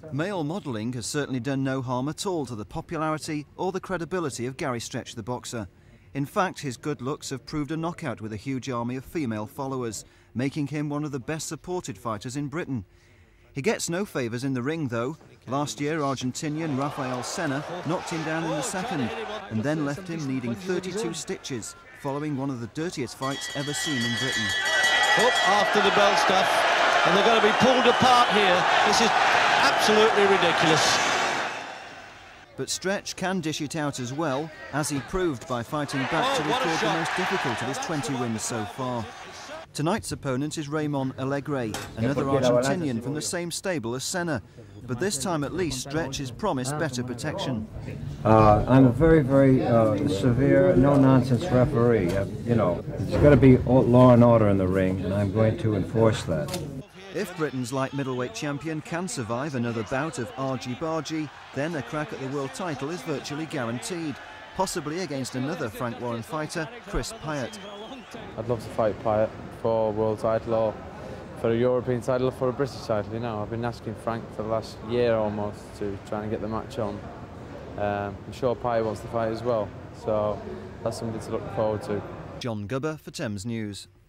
Male modelling has certainly done no harm at all to the popularity or the credibility of Gary Stretch the boxer. In fact, his good looks have proved a knockout with a huge army of female followers, making him one of the best supported fighters in Britain. He gets no favours in the ring though. Last year, Argentinian Rafael Senna knocked him down in the second and then left him needing 32 stitches, following one of the dirtiest fights ever seen in Britain. Up after the bell stuff, and they're going to be pulled apart here. This is absolutely ridiculous. But Stretch can dish it out as well, as he proved by fighting back to record the most difficult of his 20 wins so far. Tonight's opponent is Raymond Alegre, another Argentinian from the same stable as Senna. But this time at least, Stretch is promised better protection. I'm a very, very severe, no-nonsense referee. You know, it's got to be law and order in the ring, and I'm going to enforce that. If Britain's light middleweight champion can survive another bout of argy-bargy, then a crack at the world title is virtually guaranteed, possibly against another Frank Warren fighter, Chris Pyatt. I'd love to fight Pyatt for a world title or for a European title or for a British title, you know. I've been asking Frank for the last year almost to try and get the match on. I'm sure Pyatt wants to fight as well, so that's something to look forward to. John Gubber for Thames News.